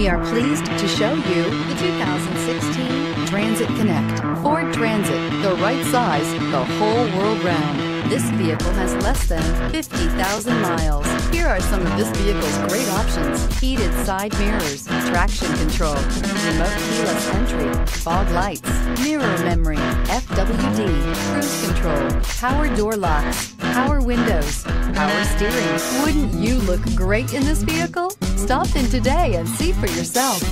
We are pleased to show you the 2016 Transit Connect. Ford Transit, the right size the whole world round. This vehicle has less than 50,000 miles. Here are some of this vehicle's great options: heated side mirrors, traction control, remote keyless entry, fog lights, mirror memory, FWD, cruise control, power door locks, power windows, power steering. Wouldn't you look great in this vehicle? Stop in today and see for yourself.